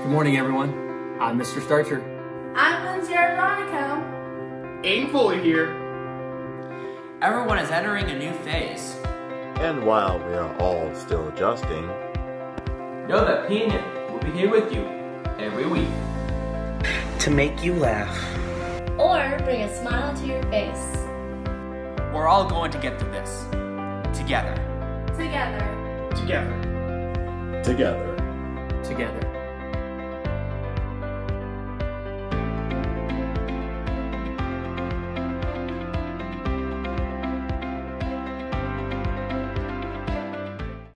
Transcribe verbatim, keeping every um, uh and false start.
Good morning, everyone. I'm Mister Starcher. I'm Lindsay Ardonico. Aiden Foley here. Everyone is entering a new phase. And while we are all still adjusting, know that P N N will be here with you every week. To make you laugh. Or bring a smile to your face. We're all going to get through this. Together. Together. Together. together. Together.